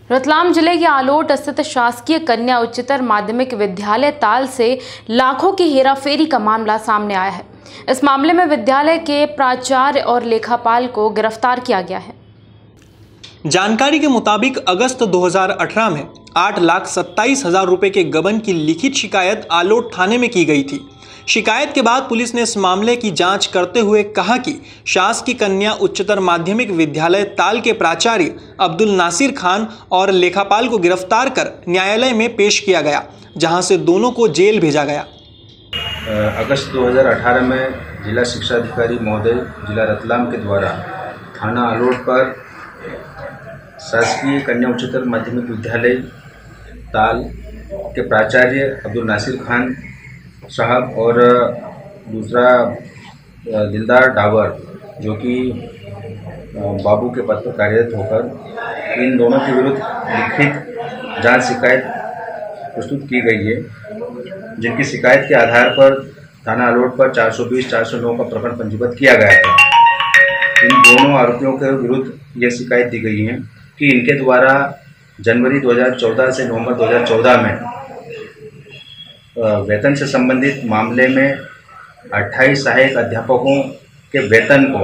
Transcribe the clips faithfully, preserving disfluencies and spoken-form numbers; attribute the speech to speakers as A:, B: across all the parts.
A: रतलाम जिले के आलोट स्थित शासकीय कन्या उच्चतर माध्यमिक विद्यालय ताल से लाखों की हेराफेरी का मामला सामने आया है। इस मामले में विद्यालय के प्राचार्य और लेखापाल को गिरफ्तार किया गया है।
B: जानकारी के मुताबिक अगस्त दो हज़ार अठारह में आठ लाख सत्ताईस हजार रुपए के गबन की लिखित शिकायत आलोट थाने में की गई थी। शिकायत के बाद पुलिस ने इस मामले की जांच करते हुए कहा कि शासकीय कन्या उच्चतर माध्यमिक विद्यालय ताल के प्राचार्य अब्दुल नासिर खान और लेखापाल को गिरफ्तार कर न्यायालय में पेश किया गया, जहां से दोनों को जेल भेजा गया।
C: अगस्त दो हज़ार अठारह में जिला शिक्षा अधिकारी महोदय जिला रतलाम के द्वारा थाना आलोट पर शासकीय कन्या उच्चतर माध्यमिक विद्यालय ताल के प्राचार्य अब्दुल नासिर खान साहब और दूसरा दिलदार डावर जो कि बाबू के पद पर कार्यरत होकर इन दोनों के विरुद्ध लिखित जांच शिकायत प्रस्तुत की गई है, जिनकी शिकायत के आधार पर थाना आलोट पर चार सौ बीस चार सौ नौ का प्रकरण पंजीबद्ध किया गया था। इन दोनों आरोपियों के विरुद्ध यह शिकायत दी गई है कि इनके द्वारा जनवरी दो हज़ार चौदह से नवंबर दो हज़ार चौदह में वेतन से संबंधित मामले में अट्ठाईस सहायक अध्यापकों के वेतन को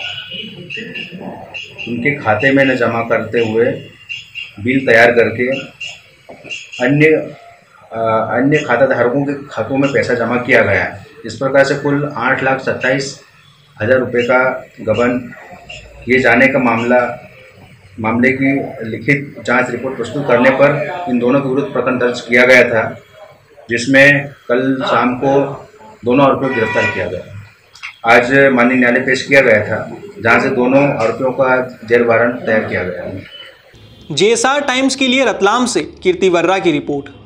C: उनके खाते में न जमा करते हुए बिल तैयार करके अन्य अन्य खाताधारकों के खातों में पैसा जमा किया गया है। इस प्रकार से कुल आठ लाख सत्ताईस हज़ार रुपये का गबन किए जाने का मामला मामले की लिखित जांच रिपोर्ट प्रस्तुत करने पर इन दोनों के विरुद्ध प्रकरण दर्ज किया गया था, जिसमें कल शाम को दोनों आरोपियों को गिरफ्तार किया गया। आज माननीय न्यायालय पेश किया गया था, जहां से दोनों आरोपियों का जेल वारंट तैयार किया गया है।
B: जे एस आर टाइम्स के लिए रतलाम से कीर्ति वर्रा की रिपोर्ट।